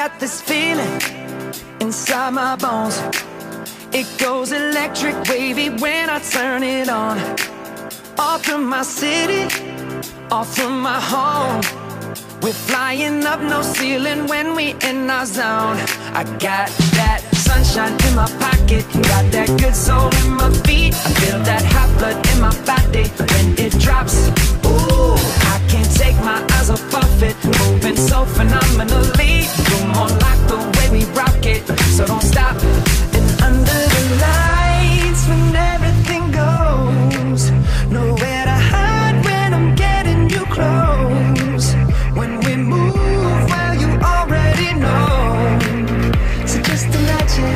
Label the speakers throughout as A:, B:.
A: got this feeling inside my bones. It goes electric wavy when I turn it on. Off from my city, off from my home. We're flying up, no ceiling when we in our zone. I got that sunshine in my pocket, got that good soul in my feet. I feel that hot blood in my body when it drops. Ooh, I can't take my eyes off of it, moving so phenomenally. You're more like the way we rock it, so don't stop. And under the lights, when everything goes, nowhere to hide when I'm getting you close. When we move, well, you already know. So just imagine.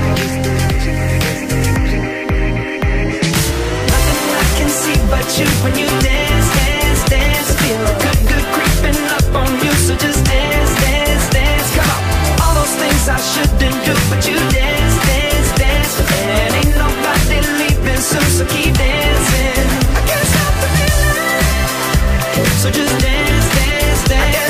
A: Nothing I can see but you when you dance, dance, dance. Feel good, good creeping up on you. So just dance, dance, dance. Come on. All those things I shouldn't do, but you dance, dance, dance. And ain't nobody leaving soon, so keep dancing. I can't stop the feeling. So just dance, dance, dance.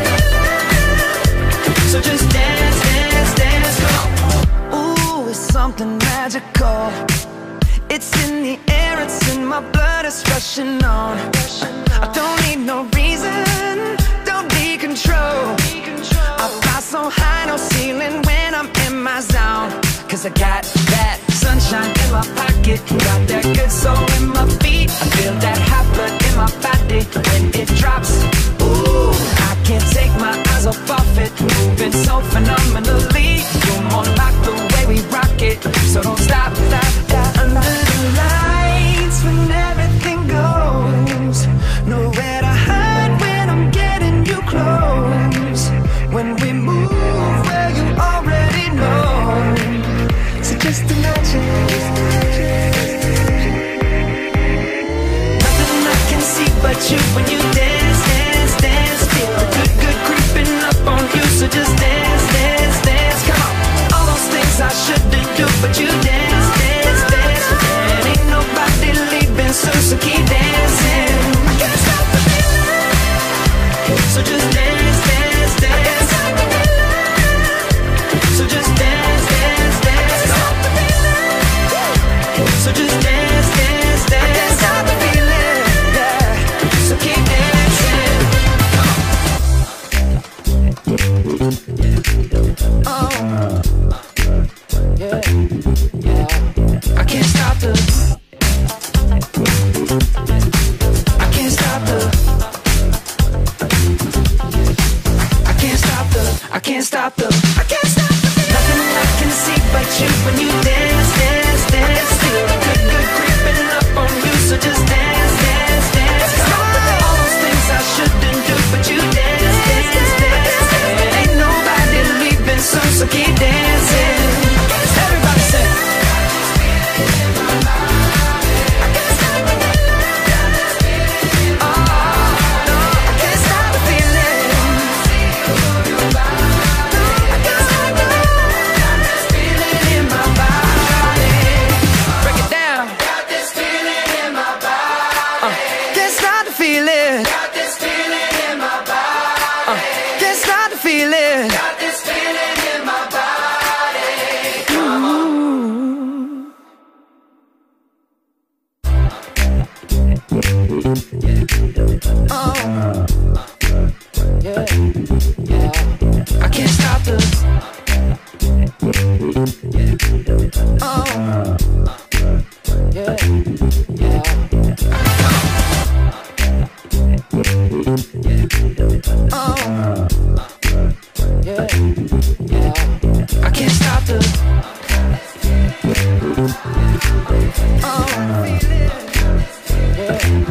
A: So just dance, dance, dance, come on. Ooh, it's something magical. It's in the air, it's in my blood, it's rushing on. I don't need no reason, don't need control. I fly so high, no ceiling when I'm in my zone. Cause I got that sunshine in my pocket, got that good soul in my feet. I feel that hot blood in my body when it drops. Ooh, I can't take my eyes off of it, moving so phenomenally. You're more like the way we rock it, so don't stop, stop, stop. Under the lights, when everything goes, nowhere to hide when I'm getting you close. When we move, well, you already know. So just imagine. Nothing I can see but you when you dance, dance, dance. Feel good, good creeping up on you. So just dance, dance, dance. Come on. All those things I shouldn't do, but you dance, dance, dance. And ain't nobody leaving soon, so keep dancing. I can't stop the feeling. So just dance, dance, dance. So just dance, dance, dance. So just dance, dance, dance. I can't stop the feeling, yeah. So keep dancing. Oh, yeah, yeah. I can't stop the. I can't stop the. I can't stop the. I can't stop the. I can't stop the. Nothing I can see but you when you dance, dance, dance. Feel good, good creeping up on you. So just dance, dance, dance. All those things I shouldn't do, but you dance, dance, dance. And ain't nobody leaving soon, so keep dancing. Everybody say. Yeah.